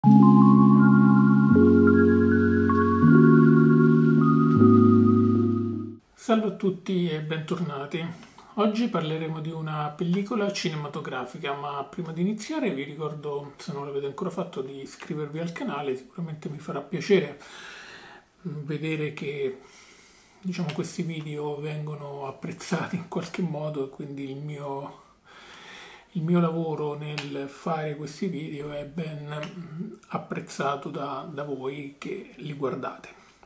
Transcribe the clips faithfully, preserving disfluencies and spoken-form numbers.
Salve a tutti e bentornati. Oggi parleremo di una pellicola cinematografica, ma prima di iniziare vi ricordo, se non l'avete ancora fatto, di iscrivervi al canale. Sicuramente mi farà piacere vedere che, diciamo, questi video vengono apprezzati in qualche modo, e quindi il mio Il mio lavoro nel fare questi video è ben apprezzato da, da voi che li guardate.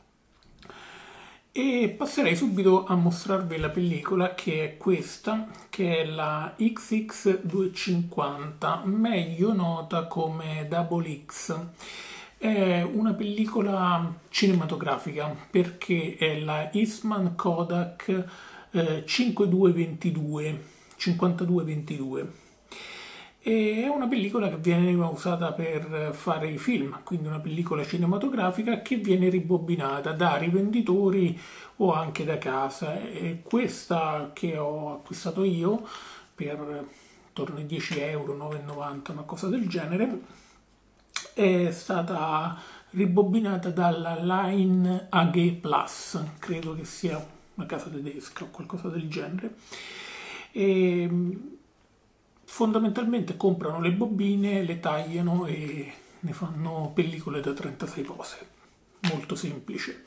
E passerei subito a mostrarvi la pellicola, che è questa, che è la X X duecentocinquanta, meglio nota come Double X. È una pellicola cinematografica perché è la Eastman Kodak eh, cinquantadue ventidue, cinquantadue ventidue. E è una pellicola che viene usata per fare i film, quindi una pellicola cinematografica che viene ribobinata da rivenditori o anche da casa. E questa che ho acquistato io per intorno ai dieci euro, nove e novanta, una cosa del genere, è stata ribobinata dalla Line A G Plus, credo che sia una casa tedesca o qualcosa del genere. E fondamentalmente comprano le bobine, le tagliano e ne fanno pellicole da trentasei pose. Molto semplice.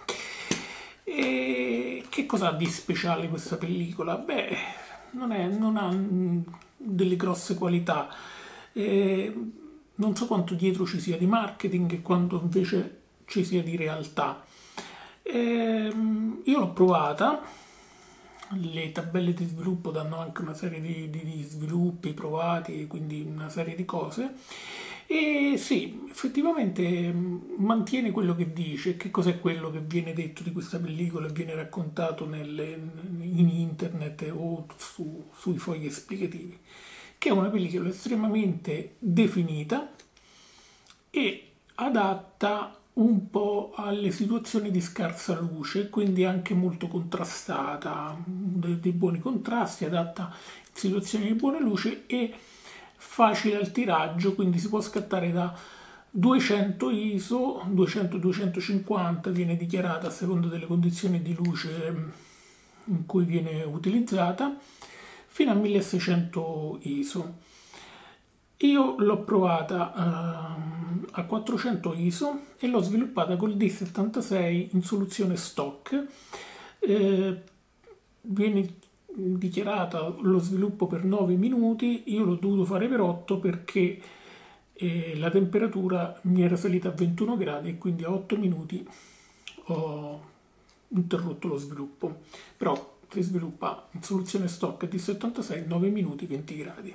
E che cosa ha di speciale questa pellicola? Beh, non, è, non ha delle grosse qualità. E non so quanto dietro ci sia di marketing e quanto invece ci sia di realtà. E io l'ho provata. Le tabelle di sviluppo danno anche una serie di, di, di sviluppi provati, quindi una serie di cose. E sì, effettivamente mantiene quello che dice. Che cos'è quello che viene detto di questa pellicola e viene raccontato nelle, in internet o su, sui fogli esplicativi? Che è una pellicola estremamente definita e adatta un po' alle situazioni di scarsa luce, quindi anche molto contrastata, dei buoni contrasti, adatta in situazioni di buona luce e facile al tiraggio, quindi si può scattare da duecento I S O, duecento duecentocinquanta viene dichiarata a seconda delle condizioni di luce in cui viene utilizzata, fino a milleseicento I S O. Io l'ho provata uh, a quattrocento I S O e l'ho sviluppata col D settantasei in soluzione stock. Eh, viene dichiarata lo sviluppo per nove minuti, io l'ho dovuto fare per otto perché eh, la temperatura mi era salita a ventuno gradi e quindi a otto minuti ho interrotto lo sviluppo. Però si sviluppa in soluzione stock D settantasei, nove minuti, venti gradi.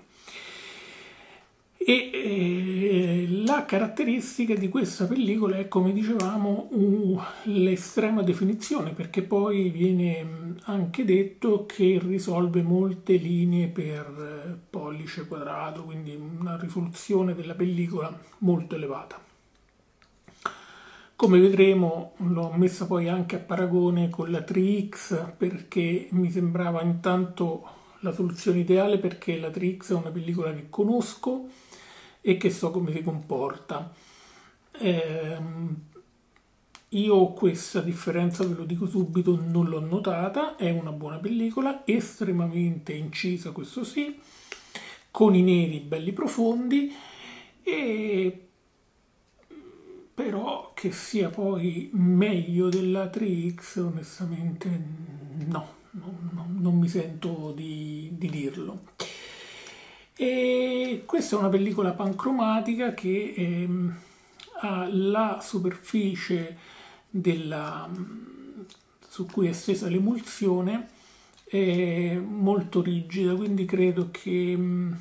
E eh, la caratteristica di questa pellicola è, come dicevamo, uh, l'estrema definizione, perché poi viene anche detto che risolve molte linee per eh, pollice quadrato, quindi una risoluzione della pellicola molto elevata. Come vedremo, l'ho messa poi anche a paragone con la tre X perché mi sembrava intanto la soluzione ideale, perché la tre X è una pellicola che conosco e che so come si comporta. Eh, io questa differenza, ve lo dico subito, non l'ho notata. È una buona pellicola, estremamente incisa, questo sì, con i neri belli profondi, e però che sia poi meglio della tre X, onestamente no, non, non mi sento di, di dirlo. E questa è una pellicola pancromatica che ehm, ha la superficie della, su cui è stesa l'emulsione è molto rigida, quindi credo che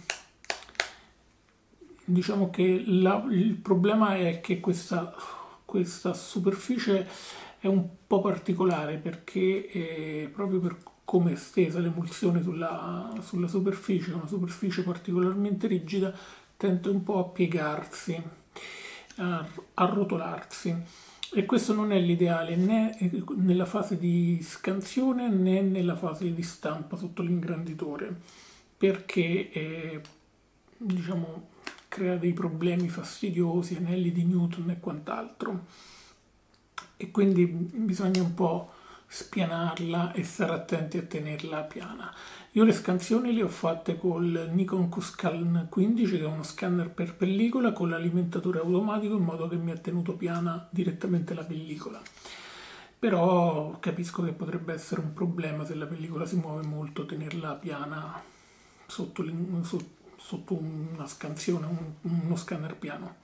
diciamo che la, il problema è che questa, questa superficie è un po' particolare, perché è proprio per come è stesa l'emulsione sulla, sulla superficie, una superficie particolarmente rigida, tende un po' a piegarsi, a, a rotolarsi, e questo non è l'ideale né nella fase di scansione né nella fase di stampa sotto l'ingranditore, perché eh, diciamo crea dei problemi fastidiosi, anelli di Newton e quant'altro, e quindi bisogna un po' spianarla e stare attenti a tenerla piana. Io le scansioni le ho fatte col Nikon Q-Scan quindici, che è uno scanner per pellicola con l'alimentatore automatico, in modo che mi ha tenuto piana direttamente la pellicola. Però capisco che potrebbe essere un problema, se la pellicola si muove molto, tenerla piana sotto, sotto una scansione, un, uno scanner piano.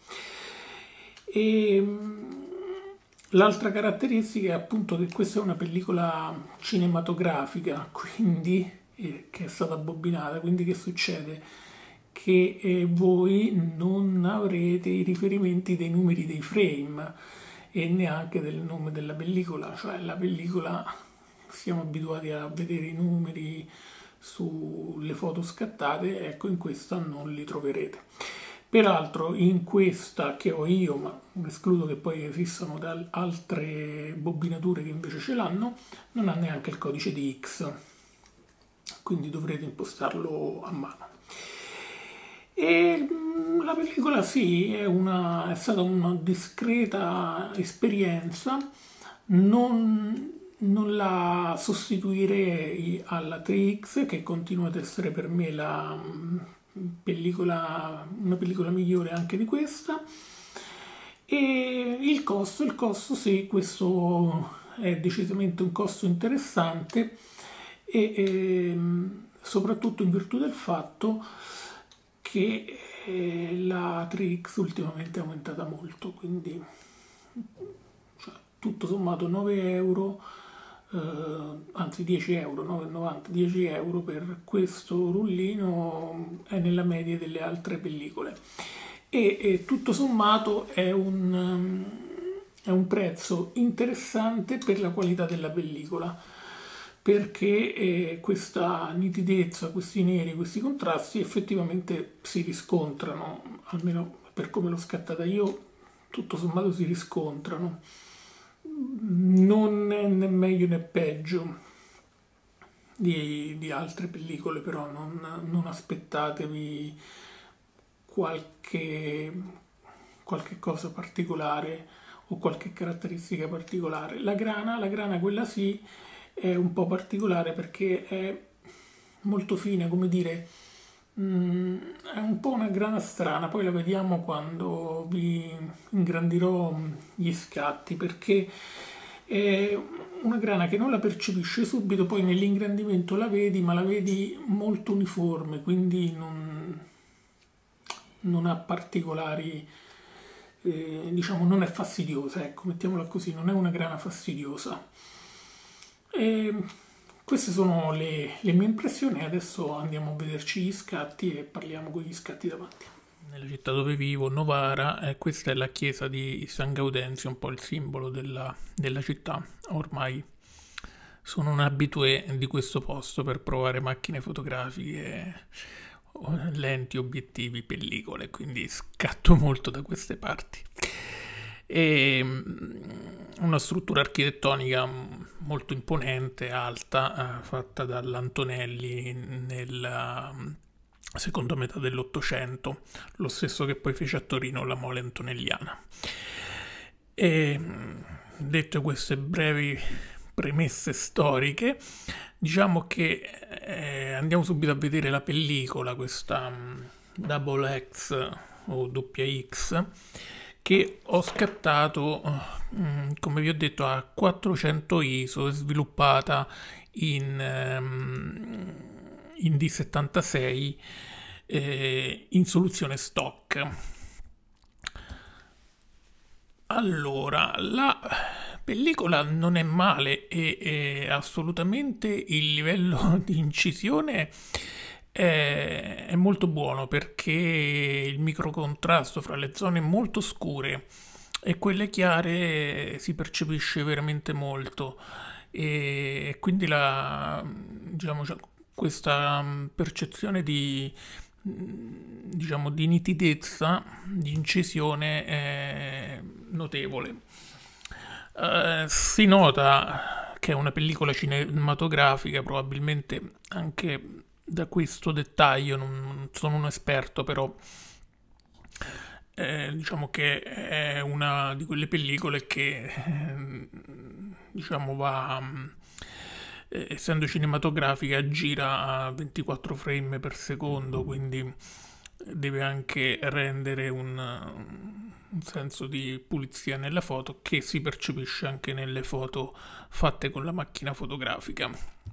E l'altra caratteristica è appunto che questa è una pellicola cinematografica, quindi eh, che è stata abbobinata, quindi che succede? Che eh, voi non avrete i riferimenti dei numeri dei frame e neanche del nome della pellicola, cioè la pellicola siamo abituati a vedere i numeri sulle foto scattate, ecco in questa non li troverete. Peraltro in questa che ho io, ma escludo che poi esistano da altre bobbinature che invece ce l'hanno, non ha neanche il codice di X, quindi dovrete impostarlo a mano. E la pellicola sì, è, una, è stata una discreta esperienza, non, non la sostituirei alla tre X, che continua ad essere per me la pellicola, una pellicola migliore anche di questa. E il costo, il costo sì, questo è decisamente un costo interessante, e, e soprattutto in virtù del fatto che eh, la tre X ultimamente è aumentata molto, quindi cioè, tutto sommato nove euro, eh, anzi dieci euro, nove e novanta, dieci euro per questo rullino è nella media delle altre pellicole, e, e tutto sommato è un, um, è un prezzo interessante per la qualità della pellicola, perché eh, questa nitidezza, questi neri, questi contrasti effettivamente si riscontrano, almeno per come l'ho scattata io, tutto sommato si riscontrano. Non è né meglio né peggio di, di altre pellicole, però non, non aspettatevi qualche, qualche cosa particolare o qualche caratteristica particolare. La grana, la grana quella sì, è un po' particolare perché è molto fine, come dire, mm, è un po' una grana strana, poi la vediamo quando vi ingrandirò gli scatti, perché è una grana che non la percepisce subito, poi nell'ingrandimento la vedi, ma la vedi molto uniforme, quindi non, non ha particolari, eh, diciamo non è fastidiosa, ecco, mettiamola così, non è una grana fastidiosa. E queste sono le, le mie impressioni. Adesso andiamo a vederci gli scatti e parliamo con gli scatti davanti. Nella città dove vivo, Novara, eh, questa è la chiesa di San Gaudenzio, un po' il simbolo della, della città. Ormai sono un abitué di questo posto per provare macchine fotografiche, lenti, obiettivi, pellicole, quindi scatto molto da queste parti. E una struttura architettonica molto imponente, alta, eh, fatta dall'Antonelli nella seconda metà dell'Ottocento, lo stesso che poi fece a Torino la Mole Antonelliana. E dette queste brevi premesse storiche, diciamo che eh, andiamo subito a vedere la pellicola, questa um, Double X o doppia X, che ho scattato, come vi ho detto, a quattrocento I S O, sviluppata in, in D settantasei eh, in soluzione stock. Allora, la pellicola non è male e, e assolutamente il livello di incisione è, è molto buono, perché il microcontrasto fra le zone molto scure e quelle chiare si percepisce veramente molto, e quindi la, diciamo, questa percezione di, diciamo, di nitidezza, di incisione è notevole. Uh, si nota che è una pellicola cinematografica, probabilmente anche da questo dettaglio, non sono un esperto, però Eh, diciamo che è una di quelle pellicole che eh, diciamo va eh, essendo cinematografica gira a ventiquattro frame per secondo, quindi deve anche rendere un, un senso di pulizia nella foto che si percepisce anche nelle foto fatte con la macchina fotografica.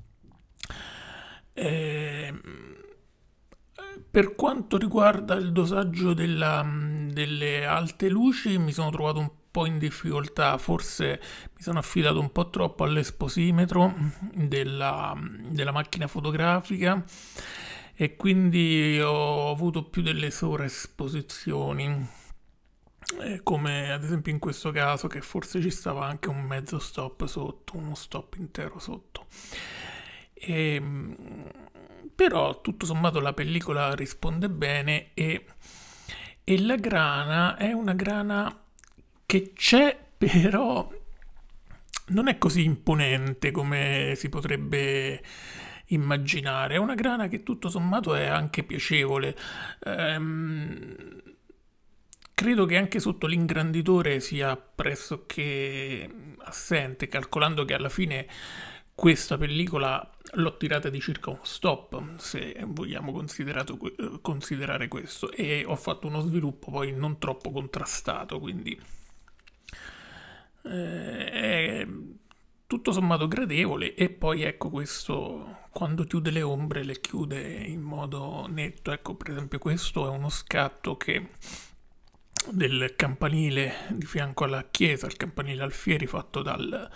Eh, per quanto riguarda il dosaggio della, delle alte luci, mi sono trovato un po' in difficoltà, forse mi sono affidato un po' troppo all'esposimetro della, della macchina fotografica e quindi ho avuto più delle sovraesposizioni, eh, come ad esempio in questo caso che forse ci stava anche un mezzo stop sotto, uno stop intero sotto. E, però tutto sommato la pellicola risponde bene e, e la grana è una grana che c'è, però non è così imponente come si potrebbe immaginare. È una grana che tutto sommato è anche piacevole. Ehm, credo che anche sotto l'ingranditore sia pressoché assente, calcolando che alla fine questa pellicola l'ho tirata di circa uno stop, se vogliamo considerare questo, e ho fatto uno sviluppo poi non troppo contrastato, quindi eh, è tutto sommato gradevole. E poi ecco, questo quando chiude le ombre le chiude in modo netto. Ecco, per esempio questo è uno scatto che del campanile di fianco alla chiesa, il campanile Alfieri fatto dal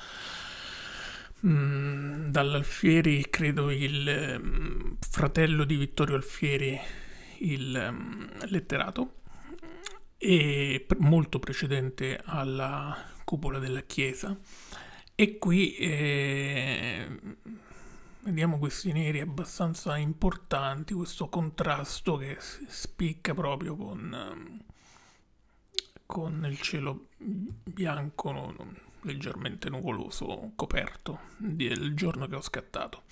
mm, dall'Alfieri, credo il mm, fratello di Vittorio Alfieri, il mm, letterato, e molto precedente alla cupola della chiesa. E qui eh, vediamo questi neri abbastanza importanti, questo contrasto che spicca proprio con, con il cielo bianco, no, leggermente nuvoloso, coperto del giorno che ho scattato.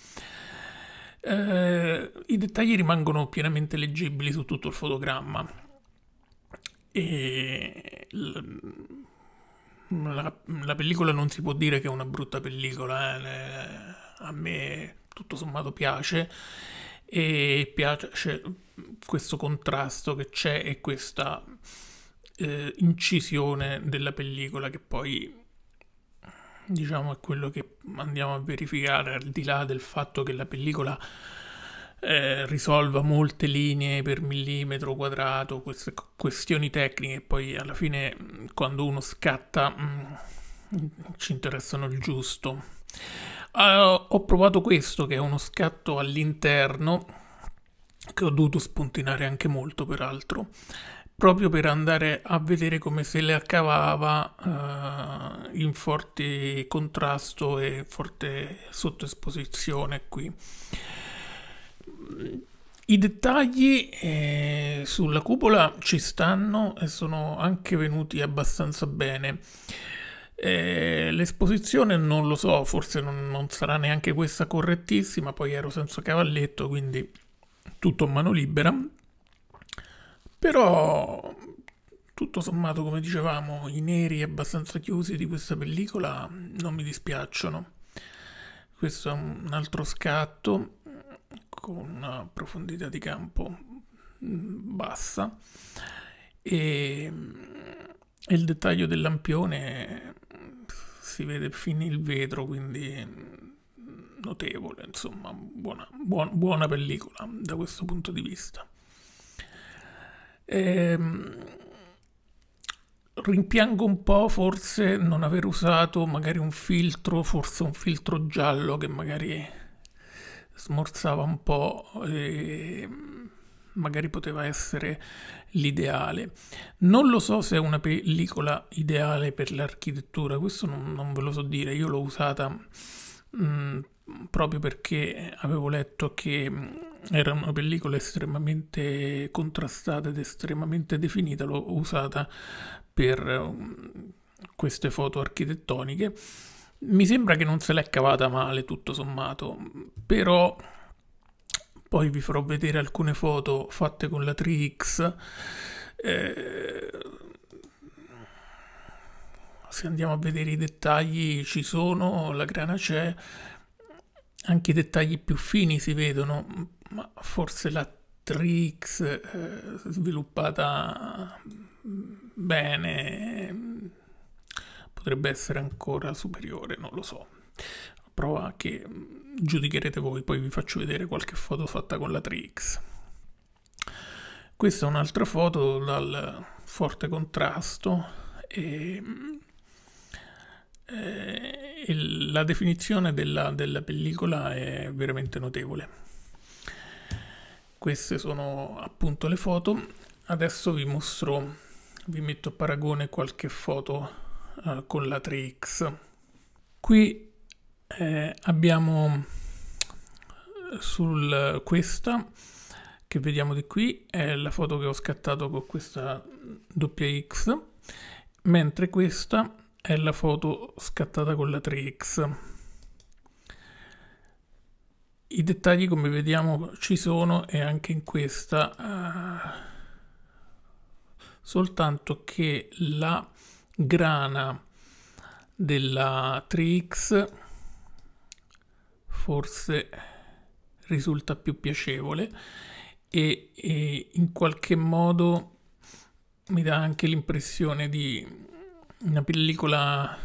Eh, I dettagli rimangono pienamente leggibili su tutto il fotogramma e la, la pellicola non si può dire che è una brutta pellicola, eh. A me tutto sommato piace, e piace questo contrasto che c'è e questa eh, incisione della pellicola, che poi diciamo è quello che andiamo a verificare, al di là del fatto che la pellicola eh, risolva molte linee per millimetro quadrato, queste questioni tecniche. Poi alla fine quando uno scatta mh, ci interessano il giusto. Uh, ho provato questo, che è uno scatto all'interno, che ho dovuto spuntinare anche molto peraltro, proprio per andare a vedere come se le accavava uh, in forte contrasto e forte sottoesposizione qui. I dettagli eh, sulla cupola ci stanno e sono anche venuti abbastanza bene. Eh, l'esposizione non lo so, forse non, non sarà neanche questa correttissima, poi ero senza cavalletto, quindi tutto a mano libera, però tutto sommato, come dicevamo, i neri abbastanza chiusi di questa pellicola non mi dispiacciono. Questo è un altro scatto con una profondità di campo bassa e il dettaglio del lampione si vede fin il vetro, quindi notevole, insomma, buona, buona, buona pellicola da questo punto di vista. Ehm, rimpiango un po' forse non aver usato magari un filtro, forse un filtro giallo che magari smorzava un po' e magari poteva essere l'ideale. Non lo so se è una pellicola ideale per l'architettura, questo non, non ve lo so dire. Io l'ho usata mh, proprio perché avevo letto che era una pellicola estremamente contrastata ed estremamente definita, l'ho usata per um, queste foto architettoniche. Mi sembra che non se l'è cavata male tutto sommato, però poi vi farò vedere alcune foto fatte con la tre X Eh, se andiamo a vedere i dettagli ci sono, la grana c'è, anche i dettagli più fini si vedono, ma forse la tre X eh, sviluppata bene potrebbe essere ancora superiore, non lo so. Prova che giudicherete voi, poi vi faccio vedere qualche foto fatta con la tre X. Questa è un'altra foto dal forte contrasto e, e la definizione della, della pellicola è veramente notevole. Queste sono appunto le foto. Adesso vi mostro, vi metto a paragone qualche foto uh, con la tre X. Qui eh, abbiamo sul questa che vediamo di qui è la foto che ho scattato con questa doppia X, mentre questa è la foto scattata con la tre X. I dettagli, come vediamo, ci sono e anche in questa, uh, soltanto che la grana della tre X forse risulta più piacevole e, e in qualche modo mi dà anche l'impressione di una pellicola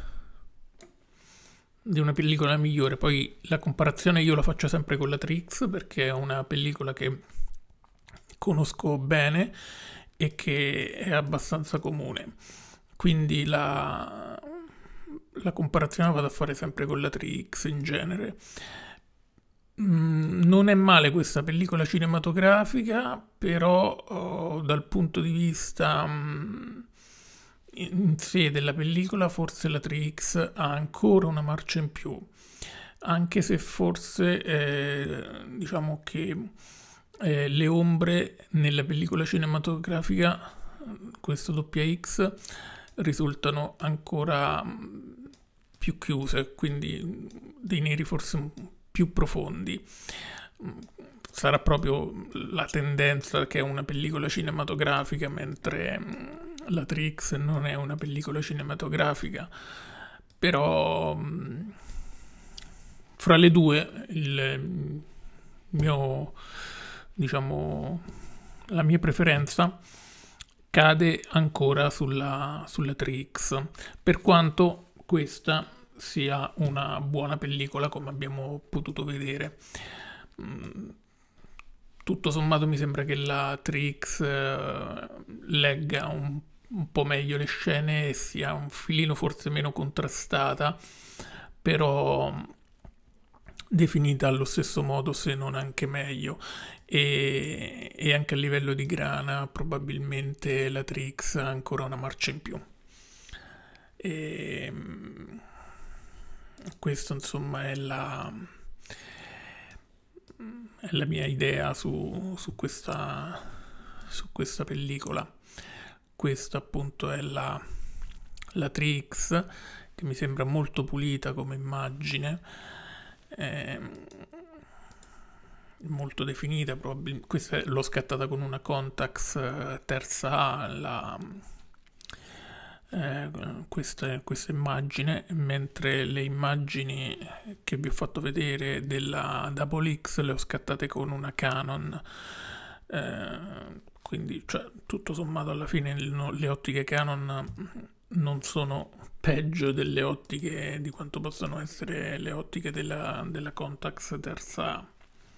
di una pellicola migliore. Poi la comparazione io la faccio sempre con la tre X perché è una pellicola che conosco bene e che è abbastanza comune, quindi la, la comparazione la vado a fare sempre con la tre X in genere. Mm, non è male questa pellicola cinematografica, però oh, dal punto di vista mm, in sé della pellicola forse la tre X ha ancora una marcia in più, anche se forse eh, diciamo che eh, le ombre nella pellicola cinematografica, questa doppia X, risultano ancora più chiuse, quindi dei neri forse più profondi. Sarà proprio la tendenza che è una pellicola cinematografica, mentre la tre X non è una pellicola cinematografica, però fra le due il mio, diciamo, la mia preferenza cade ancora sulla, sulla tre X, per quanto questa sia una buona pellicola, come abbiamo potuto vedere. Tutto sommato mi sembra che la tre X eh, legga un, un po' meglio le scene e sia un filino forse meno contrastata, però definita allo stesso modo, se non anche meglio, e, e anche a livello di grana probabilmente la tre X ha ancora una marcia in più. E questo insomma è la, è la mia idea su, su, questa, su questa pellicola. Questa appunto è la, la tre X, che mi sembra molto pulita come immagine, è molto definita. Probabilmente questa l'ho scattata con una Contax terza A, la, eh, questa, questa immagine, mentre le immagini che vi ho fatto vedere della Double X le ho scattate con una Canon, eh, quindi cioè, tutto sommato alla fine le ottiche Canon non sono peggio delle ottiche di quanto possono essere le ottiche della, della Contax terza A.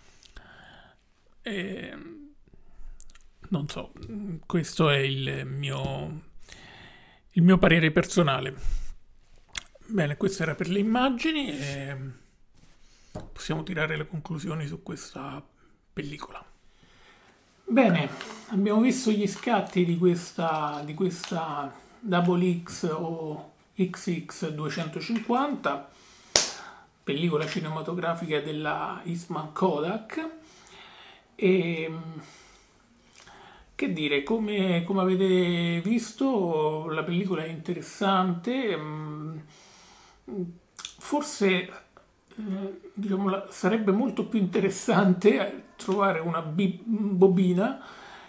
E, non so, questo è il mio, il mio parere personale. Bene, questo era per le immagini e possiamo tirare le conclusioni su questa pellicola. Bene, abbiamo visto gli scatti di questa, di questa Double X o X X duecentocinquanta, pellicola cinematografica della Eastman Kodak. E che dire, come, come avete visto, la pellicola è interessante. Forse eh, diciamo, sarebbe molto più interessante trovare una bobina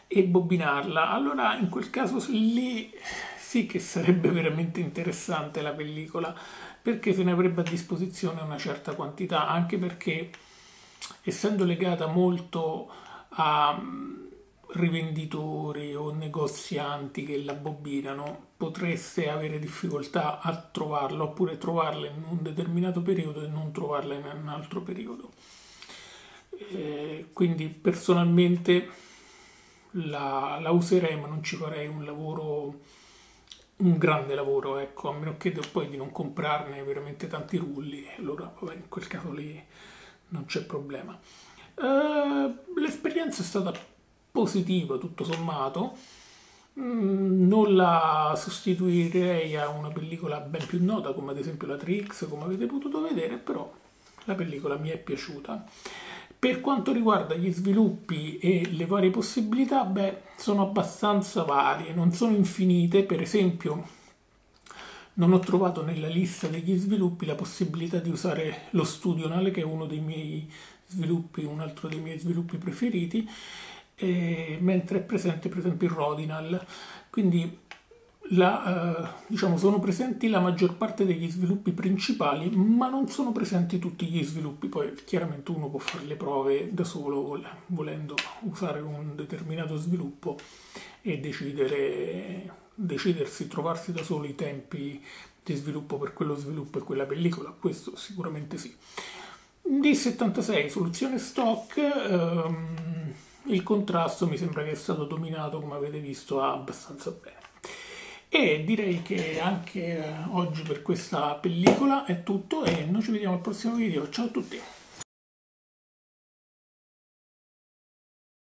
e bobinarla. Allora in quel caso lì sì che sarebbe veramente interessante la pellicola, perché se ne avrebbe a disposizione una certa quantità, anche perché essendo legata molto a rivenditori o negozianti che la bobbinano, potreste avere difficoltà a trovarla, oppure trovarla in un determinato periodo e non trovarla in un altro periodo. Eh, quindi personalmente la, la userei, ma non ci farei un lavoro, un grande lavoro, ecco, a meno che poi di non comprarne veramente tanti rulli, allora vabbè, in quel caso lì non c'è problema. Eh, l'esperienza è stata positiva tutto sommato. Mm, non la sostituirei a una pellicola ben più nota come ad esempio la tre X, come avete potuto vedere, però la pellicola mi è piaciuta. Per quanto riguarda gli sviluppi e le varie possibilità, beh, sono abbastanza varie, non sono infinite. Per esempio, non ho trovato nella lista degli sviluppi la possibilità di usare lo Studional, che è uno dei miei sviluppi, un altro dei miei sviluppi preferiti, eh, mentre è presente per esempio il Rodinal. Quindi la, eh, diciamo, sono presenti la maggior parte degli sviluppi principali, ma non sono presenti tutti gli sviluppi. Poi chiaramente uno può fare le prove da solo volendo usare un determinato sviluppo e decidere, decidersi, trovarsi da solo i tempi di sviluppo per quello sviluppo e quella pellicola. Questo sicuramente sì. D settantasei, soluzione stock. ehm, il contrasto mi sembra che è stato dominato, come avete visto, abbastanza bene. E direi che anche oggi per questa pellicola è tutto e noi ci vediamo al prossimo video. Ciao a tutti!